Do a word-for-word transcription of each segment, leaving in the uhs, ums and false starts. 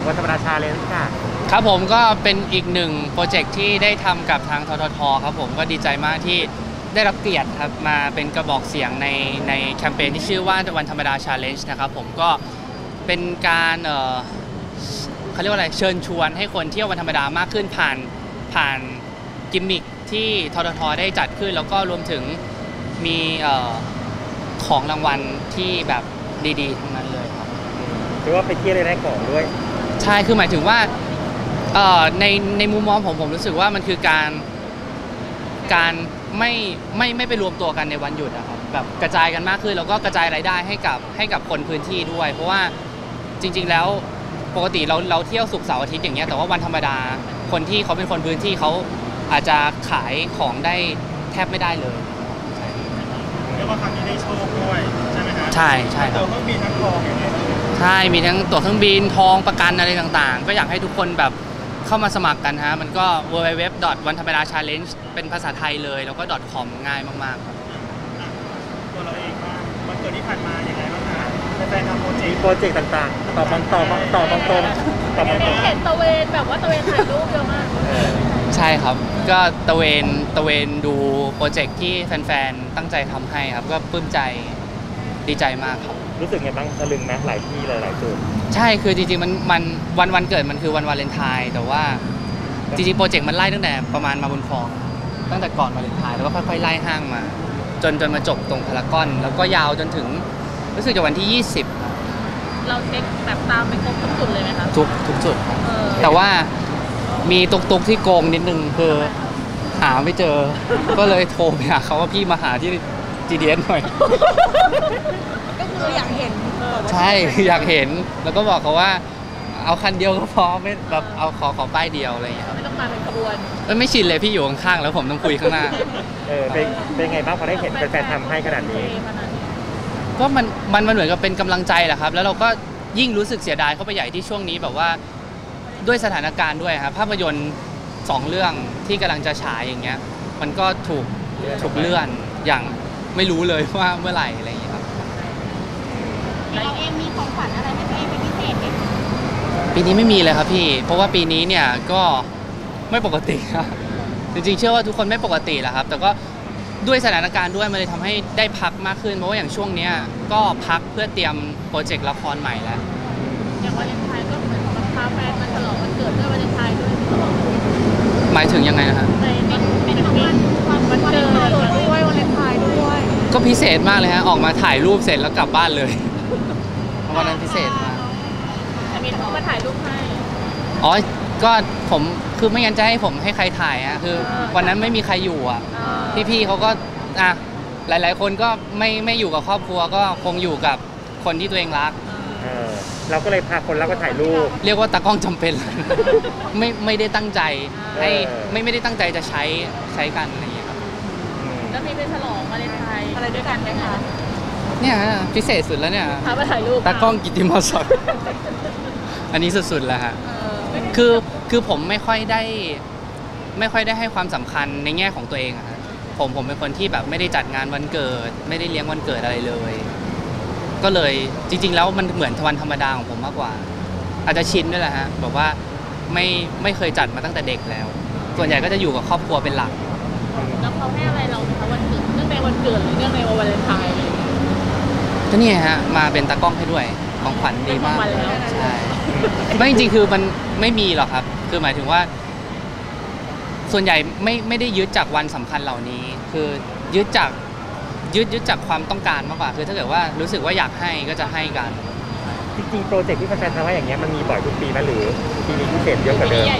วันธรรมดาชาเลนจ์ค่ะครับผมก็เป็นอีกหนึ่งโปรเจกต์ที่ได้ทำกับทางทททครับผมก็ดีใจมากที่ได้รับเกียรติครับมาเป็นกระบอกเสียงในในแคมเปญที่ชื่อว่าวันธรรมดาชาเลนจ์นะครับผมก็เป็นการเอ่อเขาเรียกว่าอะไรเชิญชวนให้คนเที่ยววันธรรมดามากขึ้นผ่านผ่านกิมมิคที่ทททได้จัดขึ้นแล้วก็รวมถึงมีเอ่อของรางวัลที่แบบดีๆทั้งนั้นเลยครับหรือว่าไปเที่ยวได้ของด้วยใช่คือหมายถึงว่าในในมุมมองผมผมรู้สึกว่ามันคือการการไม่ไม่ไม่ไปรวมตัวกันในวันหยุดนะครับแบบกระจายกันมากขึ้นแล้วก็กระจายรายได้ให้กับให้กับคนพื้นที่ด้วยเพราะว่าจริงๆแล้วปกติเราเราเที่ยวศุกร์เสาร์อาทิตย์อย่างเงี้ยแต่ว่าวันธรรมดาคนที่เขาเป็นคนพื้นที่เขาอาจจะขายของได้แทบไม่ได้เลยเรียกว่าครั้งนี้ได้โชคด้วยใช่ไหมครับใช่ใช่ตัวเครื่องบินทั้งทองอย่างเงี้ยใช่มีทั้งตั๋วเครื่องบินทองประกันอะไรต่างๆก็อยากให้ทุกคนแบบเข้ามาสมัครกันฮะมันก็ ดับเบิลยู ดับเบิลยู ดับเบิลยู ดอท วันธรรมดาชาเลนจ์ เป็นภาษาไทยเลยแล้วก็ .com ง่ายมากๆครับตัวเราเองว่าวันเกิดที่ผ่านมาอย่างไรบ้างคะแฟนๆทำโปรเจกต์โปรเจกต์ต่างๆต่อบางต่อบางต่อบางตรงต่อบางตรงเห็นตะเวนแบบว่าตะเวนถ่ายรูปเยอะมากใช่ครับก็ตะเวนตะเวนดูโปรเจกต์ที่แฟนๆตั้งใจทำให้ครับก็ปลื้มใจดีใจมากครับรู้สึกไงบ้างตะลึงไหมหลายที่เลยหลายจุดใช่คือจริงๆมันมันวันวันเกิดมันคือวันวาเลนไทน์แต่ว่าจริงๆโปรเจกต์มันไล่ตั้งแต่ประมาณมาบุญครองตั้งแต่ก่อนวาเลนไทน์แล้วก็ค่อยๆไล่ห้างมาจนจนมาจบตรงพารากอนแล้วก็ยาวจนถึงรู้สึกจะวันที่ยี่สิบเราเช็คแบบตามไปครบทุกจุดเลยไหมคะทุกทุกจุดครับแต่ว่ามีตุกตุกที่โกงนิดนึงคือหาไม่เจอก็เลยโทรไปหาเขาว่าพี่มาหาที่ จี ดี เอส หน่อยก็คืออยากเห็นใช่อยากเห็นแล้วก็บอกเขาว่าเอาคันเดียวก็พอไม่แบบเอาขอขอป้ายเดียวอะไรอย่างเงี้ยครับไม่ต้องมาเป็นขบวนไม่ชินเลยพี่อยู่ข้างๆแล้วผมต้องคุยข้างหน้าเออเป็นเป็นไงบ้างพอได้เห็นแฟนๆทำให้ขนาดนี้ก็มันมันมันเหมือนกับเป็นกำลังใจแหละครับแล้วเราก็ยิ่งรู้สึกเสียดายเข้าไปใหญ่ที่ช่วงนี้แบบว่าด้วยสถานการณ์ด้วยครับภาพยนตร์สองเรื่องที่กำลังจะฉายอย่างเงี้ยมันก็ถูกถูกเลื่อนอย่างไม่รู้เลยว่าเมื่อไหร่อะไรอย่างเงี้ยครับเราเองมีของขวัญอะไรให้ตัวเองเป็นพิเศษไหมปีนี้ไม่มีเลยครับพี่เพราะว่าปีนี้เนี่ยก็ไม่ปกติครับจริงๆเชื่อว่าทุกคนไม่ปกติแหละครับแต่ก็ด้วยสถานการณ์ด้วยมันเลยทำให้ได้พักมากขึ้นเพราะว่าอย่างช่วงนี้ก็พักเพื่อเตรียมโปรเจกต์ละครใหม่แล้วอย่างวาเลนไทน์ก็เหมือนกับพาแฟนมาฉลองวันเกิดด้วยวาเลนไทน์ด้วยหมายถึงยังไงนะครับเป็นเป็นของวันวันเกิดด้วยวาเลนไทน์ด้วยก็พิเศษมากเลยฮะออกมาถ่ายรูปเสร็จแล้วกลับบ้านเลยวันนั้นพิเศษมากมีเขามาถ่ายรูปให้อ๋อก็ผมคือไม่งั้นจะให้ผมให้ใครถ่ายอ่ะคือวันนั้นไม่มีใครอยู่อ่ะพี่ๆเขาก็อ่ะหลายๆคนก็ไม่ไม่อยู่กับครอบครัวก็คงอยู่กับคนที่ตัวเองรักเราก็เลยพาคนรักมาถ่ายรูปเรียกว่าตากล้องจำเป็นไม่ไม่ได้ตั้งใจให้ไม่ไม่ได้ตั้งใจจะใช้ใช้กันอะไรอย่างเงี้ยครับแล้วมีไปฉลองวาเลนไทน์อะไรด้วยกันไหมคะเนี่ยพิเศษสุดแล้วเนี่ยพามาถ่ายรูปตากล้องกิตติมศักดิ์อันนี้สุดๆแล้วฮะคือคือผมไม่ค่อยได้ไม่ค่อยได้ให้ความสำคัญในแง่ของตัวเองอะครับผมผมเป็นคนที่แบบไม่ได้จัดงานวันเกิดไม่ได้เลี้ยงวันเกิดอะไรเลยก็เลยจริงๆแล้วมันเหมือนวันธรรมดาของผมมากกว่าอาจจะชินด้วยแหละฮะแบบว่าไม่ไม่เคยจัดมาตั้งแต่เด็กแล้วส่วนใหญ่ก็จะอยู่กับครอบครัวเป็นหลักแล้วเขาให้อะไรเราไหมคะวันเกิดเนื่องในวันเกิดหรือเนื่องในวันวาเลนไทน์ก็นี่ฮะมาเป็นตากล้องให้ด้วยของขวัญดีมากใช่ไม่จริงๆคือมันไม่มีหรอกครับคือหมายถึงว่าส่วนใหญ่ไม่ไม่ได้ยึดจากวันสำคัญเหล่านี้คือยึดจากยึดยึดจากความต้องการมากกว่าคือถ้าเกิดว่ารู้สึกว่าอยากให้ก็จะให้กันจริงๆโปรเจกต์ที่แฟนๆทำให้อย่างเงี้ยมันมีบ่อยทุกปีไหมหรือปีนี้พิเศษเยอะกว่าเดิม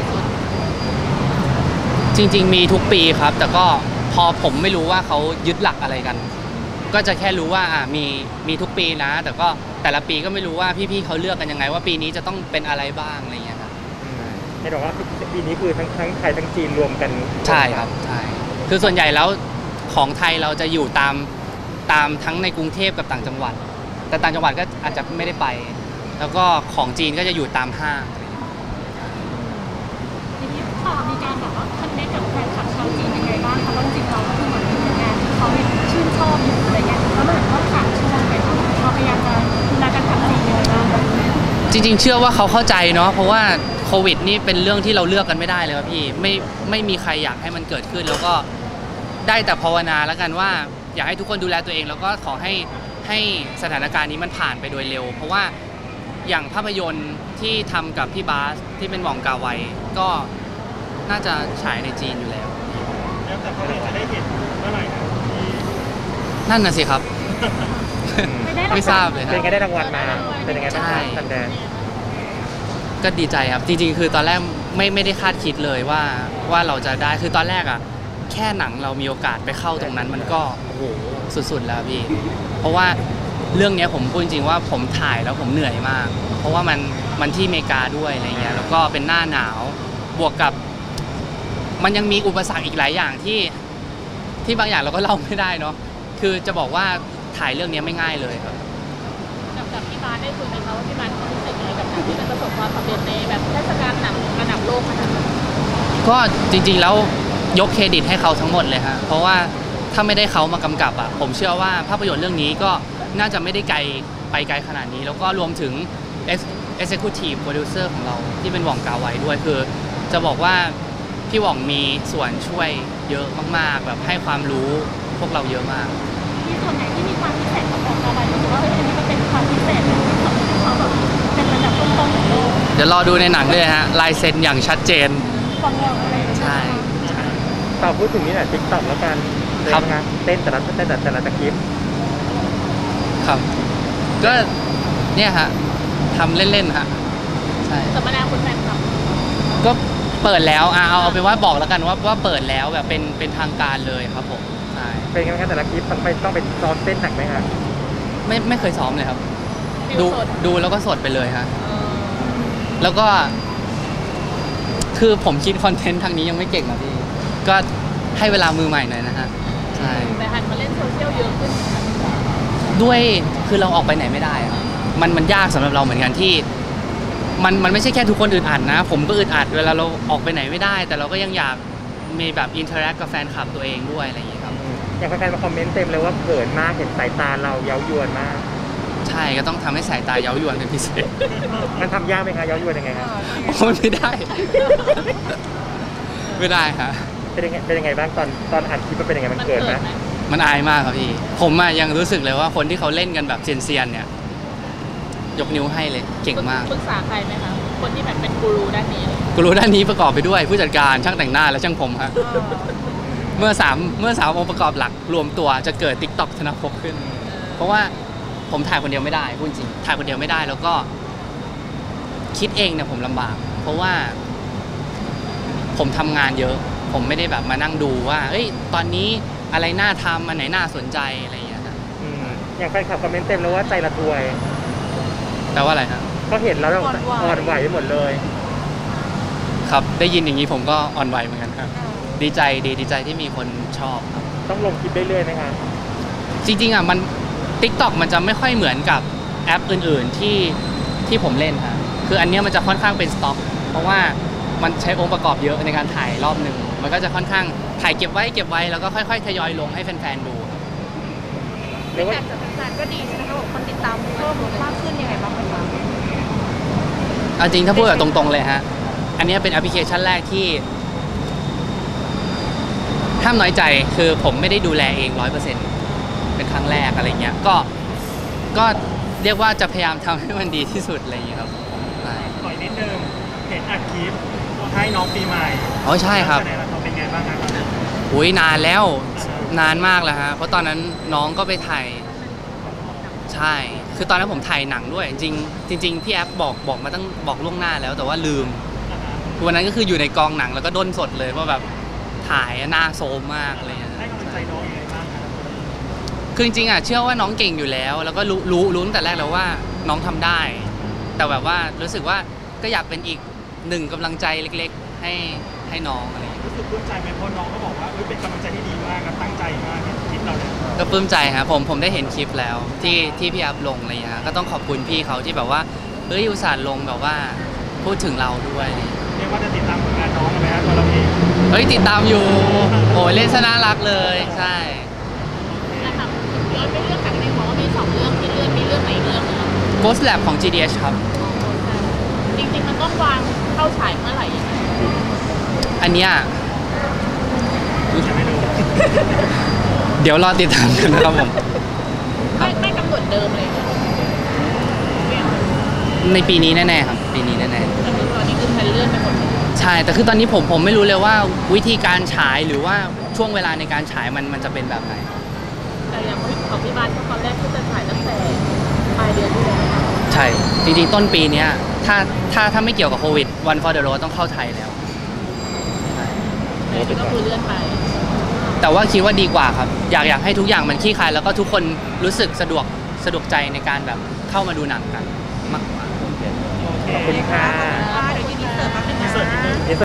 จริงๆมีทุกปีครับแต่ก็พอผมไม่รู้ว่าเขายึดหลักอะไรกันก็จะแค่รู้ว่าอ่ามีมีทุกปีนะแต่ก็แต่ละปีก็ไม่รู้ว่าพี่ๆเขาเลือกกันยังไงว่าปีนี้จะต้องเป็นอะไรบ้างอะไรอย่างเงี้ยครับให้บอกว่าปีนี้คือทั้งทั้งไทยทั้งจีนรวมกันใช่ครับใช่คือส่วนใหญ่แล้วของไทยเราจะอยู่ตามตามทั้งในกรุงเทพกับต่างจังหวัดแต่ต่างจังหวัดก็อาจจะไม่ได้ไปแล้วก็ของจีนก็จะอยู่ตามห้างทีนี้ต่อมีการแบบว่าคอนเนคกับแฟนคลับชาวจีนยังไงบ้างคะเพราะจริงๆเราคือเหมือนเป็นงานที่เขาชื่นชอบอยู่อะไรเงี้ยแล้วเหมือนว่าขาดช่วงไปเขาพยายามจะดูแลกันกับจีนยังไงบ้างจริงๆเชื่อว่าเขาเข้าใจเนาะเพราะว่าโควิดนี่เป็นเรื่องที่เราเลือกกันไม่ได้เลยครับพี่ไม่ไม่มีใครอยากให้มันเกิดขึ้นแล้วก็ได้แต่ภาวนาแล้วกันว่าอยากให้ทุกคนดูแลตัวเองแล้วก็ขอให้ให้สถานการณ์นี้มันผ่านไปโดยเร็วเพราะว่าอย่างภาพยนตร์ที่ทำกับพี่บาสที่เป็นหว่องกาไวก็น่าจะฉายในจีนอยู่แล้วแล้วแต่เขาจะได้เห็นเมื่อไหร่นะที่นั่นน่ะสิครับ ไม่ทราบเลยคเป็รันบไงได้รางวัลมาเป็นยังไงบ้างครับทันแดนก็ดีใจครับจริงๆคือตอนแรกไม่ไม่ได้คาดคิดเลยว่าว่าเราจะได้คือตอนแรกอ่ะแค่หนังเรามีโอกาสไปเข้าตรงนั้นมันก็โอ้โหสุดๆแล้วพี่เพราะว่าเรื่องนี้ผมพูดจริงๆว่าผมถ่ายแล้วผมเหนื่อยมาก เพราะว่ามันมันที่อเมริกาด้วยอะไรเงี้ยแล้วก็เป็นหน้าหนาวบวกกับ มันยังมีอุปสรรคอีกหลายอย่างที่ที่บางอย่างเราก็เล่าไม่ได้เนาะคือจะบอกว่าถ่ายเรื่องนี้ไม่ง่ายเลยครับกับกับพี่บาสได้คุยไหมคะว่าพี่บาสเขารู้สึกยังไงกับหนังที่มันประสบความสำเร็จในแบบเทศกาลหนังระดับโลกขนาดนั้นก็จริงๆแล้วยกเครดิตให้เขาทั้งหมดเลยฮะเพราะว่าถ้าไม่ได้เขามากำกับอ่ะผมเชื่อว่าภาพยนตร์เรื่องนี้ก็น่าจะไม่ได้ไกลไปไกลขนาดนี้แล้วก็รวมถึง Executive Producer ของเราที่เป็นหว่องกาไวด้วยคือจะบอกว่าพี่หว่องมีส่วนช่วยเยอะมากๆแบบให้ความรู้พวกเราเยอะมากที่ส่วนไหนที่มีความพิเศษของของกาไวรู้สึกว่าเฮ้ยอันนี้มันเป็นความพิเศษที่ของเขาแบบเป็นระดับต้นๆของโลกเดี๋ยวรอดูในหนังเลยฮะลายเซ็นอย่างชัดเจนฟังเราอะไรอย่างเงี้ยใช่ใช่ต่อพูดถึงนี่แหละติ๊กต็อกแล้วกันครับงานเต้นแต่ละเต้นแต่แต่ละตะคลิปครับ ก็เนี่ยฮะทำเล่นๆฮะใช่สัมมนาคุณแฟนคลับก็เปิดแล้วอ่ะเอาเอาเป็นว่าบอกแล้วกันว่าว่าเปิดแล้วแบบเป็นเป็นทางการเลยครับผมใช่เป็นไงบ้างครับแต่ละคลิปต้องไปต้องไปซ้อมเต้นหนักไหมครับไม่ไม่เคยซ้อมเลยครับฟิลดูสดดูแล้วก็สดไปเลยฮะเออแล้วก็ คือผมคิดคอนเทนต์ทางนี้ยังไม่เก่งนะพี่ก็ให้เวลามือใหม่หน่อยนะฮะใช่แต่หันมาเล่นโซเชียลเยอะขึ้นด้วยคือเราออกไปไหนไม่ได้อะมันมันยากสำหรับเราเหมือนกันที่ มันมันไม่ใช่แค่ทุกคนอึดอัดนะ ผมก็อึดอัดเวลาเราออกไปไหนไม่ได้ แต่เราก็ยังอยากมีแบบอินเทอร์แอคกับแฟนคลับตัวเองด้วยอะไรอย่างเงี้ยครับอย่างแฟนๆมาคอมเมนต์เต็มเลยว่าเขินมากเห็นสายตาเราเย้ายวนมากใช่ก็ต้องทำให้สายตาเย้ายวนเป็นพิเศษมันทำยากไหมคะเย้ายวนยังไงครับโอ้ยไม่ได้ ไม่ได้ค่ะเป็นยังไงเป็นยังไงบ้างตอนตอนอัดคลิปมันเป็นยังไงมันมันเกิเกินดไหมไหมมันอายมากครับพี่ ผมอะยังรู้สึกเลยว่าคนที่เขาเล่นกันแบบเซียนๆเนี่ย ยกนิ้วให้เลยเก่งมากปรึกษาใครไหมคะคนที่แบบเป็นกูรูด้านนี้เลยกูรู้ด้านนี้ประกอบไปด้วยผู้จัดการช่างแต่งหน้าและช่างผมฮะเมื่อสามเมื่อสามองค์ประกอบหลักรวมตัวจะเกิด TikTok ธนภพขึ้น เพราะว่าผมถ่ายคนเดียวไม่ได้พูดจริงถ่ายคนเดียวไม่ได้แล้วก็คิดเองเนี่ยผมลำบาก เพราะว่า ผมทำงานเยอะ ผมไม่ได้แบบมานั่งดูว่าเอ้ยตอนนี้อะไรน่าทำอันไหนน่าสนใจอะไรอย่างเงี้ยครับอืมอย่างแฟนคลับคอมเมนต์เต็มเลยว่าใจละทวยแปลว่าอะไรครับก็เห็นแล้วเราอ่อนไหวไปหมดเลยครับได้ยินอย่างนี้ผมก็อ่อนไหวเหมือนกันครับดีใจดีดีใจที่มีคนชอบครับต้องลงคลิปเรื่อยๆไหมคะจริงๆอ่ะมัน TikTok มันจะไม่ค่อยเหมือนกับแอปอื่นๆที่ที่ผมเล่นครับคืออันเนี้ยมันจะค่อนข้างเป็นสต็อกเพราะว่ามันใช้องค์ประกอบเยอะในการถ่ายรอบหนึ่งมันก็จะค่อนข้างถ่ายเก็บไว้เก็บไว้แล้วก็ค่อยๆทยอยลงให้แฟนๆดูหรือว่าแต่จากแฟนๆก็ดีใช่ไหมคะบอกคนติดตามเพิ่มมากขึ้นยังไงบ้างไหมคะเอาจริงถ้าพูดแบบตรงๆเลยฮะอันเนี้ยเป็นแอปพลิเคชันแรกที่ห้ามน้อยใจคือผมไม่ได้ดูแลเองร้อยเปอร์เซ็นต์เป็นครั้งแรกอะไรเงี้ยก็ก็เรียกว่าจะพยายามทำให้มันดีที่สุดอะไรอย่างเงี้ยครับใช่ขออีกนิดนึงเห็นอัดคลิปให้น้องปีใหม่อ๋อใช่ครับแสดงว่าเขาเป็นไงบ้างครับอุ้ยนานแล้วนานมากแล้วฮะเพราะตอนนั้นน้องก็ไปถ่ายใช่ คือตอนนั้นผมถ่ายหนังด้วย จริงจริงๆพี่แอฟบอกบอกมาตั้งบอกล่วงหน้าแล้วแต่ว่าลืมวันนั้นก็คืออยู่ในกองหนังแล้วก็ด้นสดเลยว่าแบบถ่ายหน้าโซมมากอะไรอย่างเงี้ยให้กำลังใจน้องยังไงบ้างครับคือจริงๆอ่ะเชื่อว่าน้องเก่งอยู่แล้ว แล้วก็รู้รู้รู้ตั้งแต่แรกแล้วว่าน้องทำได้ แต่แบบว่ารู้สึกว่าก็อยากเป็นอีกหนึ่งกำลังใจเล็กๆ ให้ให้น้องอะไรอย่างเงี้ยรู้สึกปลื้มใจไหมเพราะน้องก็บอกว่าเฮ้ยเป็นกำลังใจที่ดีมากนะตั้งใจมากเห็นคลิปเราเนี่ยก็ปลื้มใจครับผมผมได้เห็นคลิปแล้วที่ที่พี่แอฟลงอะไรอย่างเงี้ยก็ต้องขอบคุณพี่เขาที่แบบว่าเฮ้ยอุตส่าห์ลงแบบว่าพูดถึงเราด้วยเรียกว่าจะติดตามผลงานน้องกันไหมครับตัวเราเองเฮ้ยติดตามอยู่โอ้ยเล่นซะน่ารักเลยใช่นะคะย้อนไปเรื่องหนังในหัวว่ามีสองเรื่องที่เลื่อนมีเรื่องไหนเรื่องนึง Ghost Lab ของ จี ดี เอช ครับต้องวางเข้าฉายเมื่อไหร่ยังไงอันเนี้ยยังไม่รู้เดี๋ยวรอติดตามกันนะครับผมไม่ไม่กำหนดเดิมเลยนะในปีนี้แน่ๆครับปีนี้แน่แต่คือตอนนี้คือแพลนเลื่อนไปหมดเลยๆใช่แต่คือตอนนี้ผมผมไม่รู้เลยว่าวิธีการฉายหรือว่าช่วงเวลาในการฉายมันมันจะเป็นแบบไหนแต่อย่างของพี่บ้านตอนแรกที่จะถ่ายตั้งแต่ปลายเดือนที่แล้วใช่จริงๆต้นปีเนี้ยถ้าถ้าถ้าไม่เกี่ยวกับโควิด One for the Road ต้องเข้าไทยแล้วใช่แต่นี่ก็คือเลื่อนไปแต่ว่าคิดว่าดีกว่าครับอยากอยากให้ทุกอย่างมันคลี่คลายแล้วก็ทุกคนรู้สึกสะดวกสะดวกใจในการแบบเข้ามาดูหนังกันมากกว่าขอบคุณค่ะเดี๋ยวยินดีเสิร์ฟแป๊บนึงนะเสิร์ฟนิดนึง